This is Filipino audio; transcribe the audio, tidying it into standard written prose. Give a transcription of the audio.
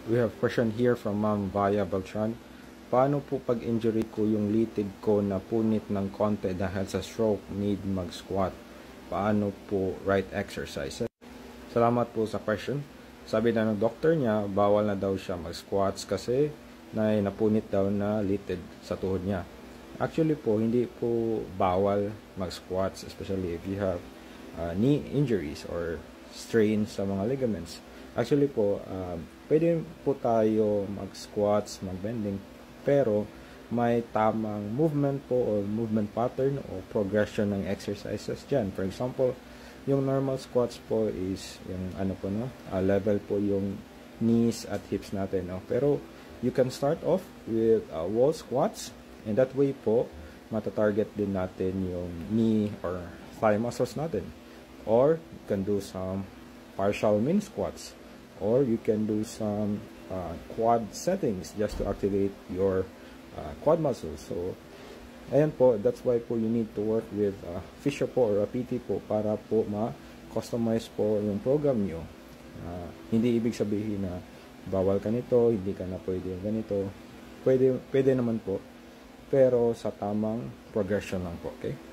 We have question here from Ma'am Vaya Beltran. Paano po pag injury ko yung litid ko na punit ng konti dahil sa stroke, need mag-squat? Paano po right exercise? Salamat po sa question. Sabi na ng doctor niya, bawal na daw siya mag-squats kasi napunit daw na litid sa tuhod niya. Actually po, hindi po bawal mag-squats, especially if you have knee injuries or strain sa mga ligaments. Actually po, pwede po tayo mag-squats, mag-bending, pero may tamang movement po or movement pattern o progression ng exercises dyan. For example, yung normal squats po is yung level po yung knees at hips natin, no? Pero you can start off with wall squats, and that way po matatarget din natin yung knee or thigh muscles natin. Or you can do some partial min squats, or you can do some quad settings just to activate your quad muscles. So ayan po, that's why po you need to work with physio po or a PT po para po ma-customize po yung program nyo. Hindi ibig sabihin na bawal ka nito, hindi ka na pwede ganito. Pwede naman po, pero sa tamang progression lang po, okay?